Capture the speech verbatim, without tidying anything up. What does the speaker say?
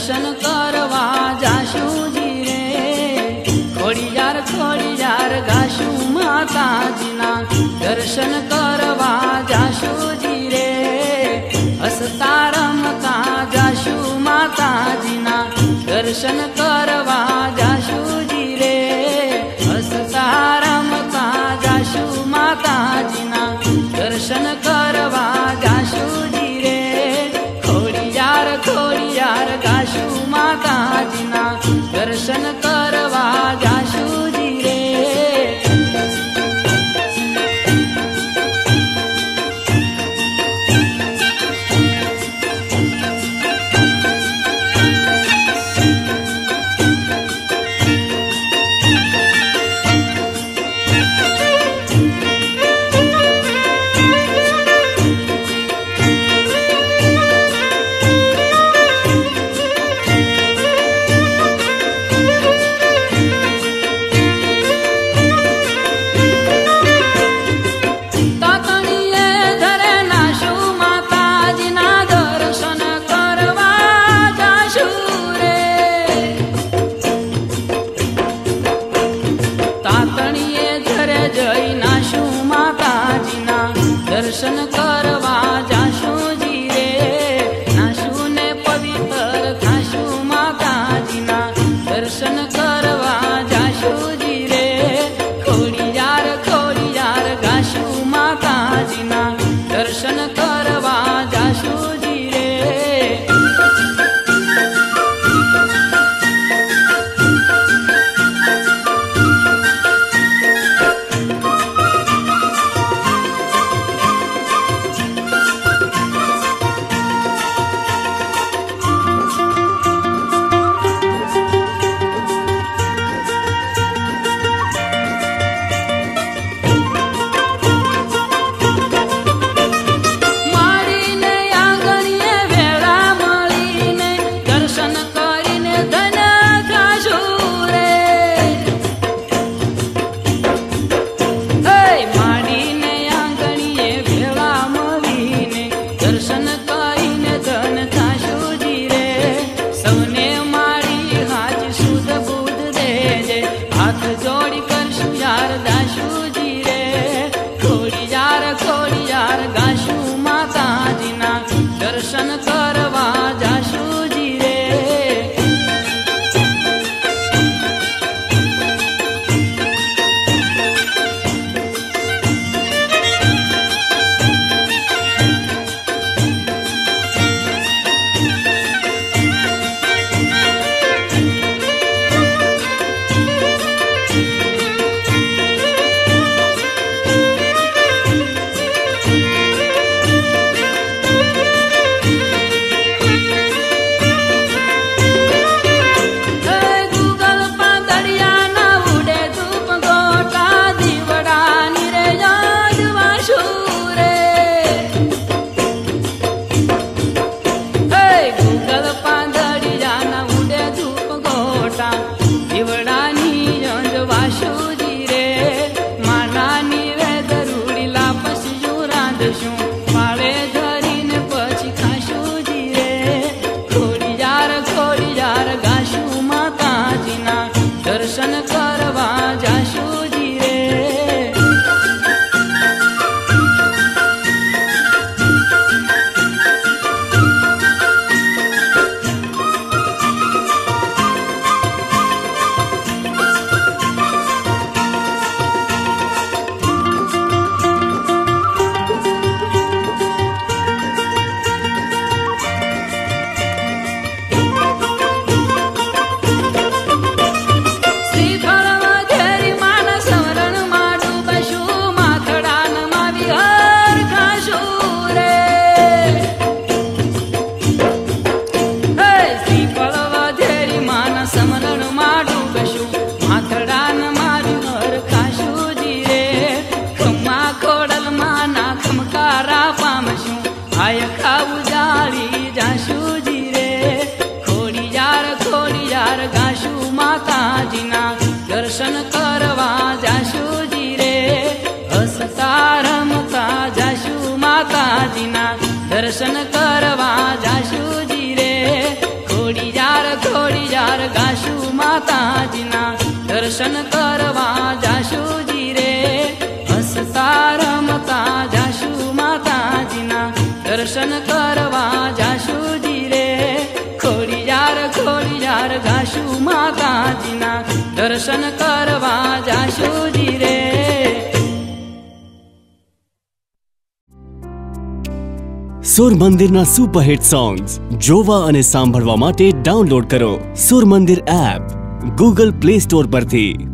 દર્શન કરવા જાશુજી રે. ખોડિયાર ખોડિયાર ગાશું માતાજીના દર્શન કરવા જાશુજી રે. હસતા રમતા જાશું માતાજીના દર્શન કરવા જાશુજી રે. હસતા રમતા જાશું માતાજીના દર્શન કરવા જાશુજી રે. ખોડિયાર ખોડિયાર ગાશું માતાજીના દર્શન કરવા જાશુજી રે. દર્શન કરવા જાશુજી રે. નાશું ને પવિત્ર થાશું માતાજીના દર્શન કરવા જાશુજી રે. ખોડિયાર ખોડિયાર ગાશું માતાજીના દર્શન કરવા જાશુજી રે. દર્શન કરવા જાશુજી રે. દર્શન કરવા જાશુજી રે. આય ખાવું જાળી જાશુજી રે. ખોડિયાર ખોડિયાર ગાશું માતાજીના દર્શન કરવા જાશુજી રે. હસતા રમતા જાશું માતાજીના દર્શન કરવા જાશુજી રે. ખોડિયાર માતાજીના દર્શન કરવા જાશુજી રે હસતા રમતા જાશુ માતાજીના દર્શન કરવા જાશુજી રે ખોડિયાર ખોડિયાર ગાશુ માતાજીના દર્શન કરવા જાશુજી રે સુર મંદિરના સુપરહિટ સોંગ્સ જોવા અને સાંભળવા માટે ડાઉનલોડ કરો સુર મંદિર એપ ગૂગલ પ્લે સ્ટોર પરથી।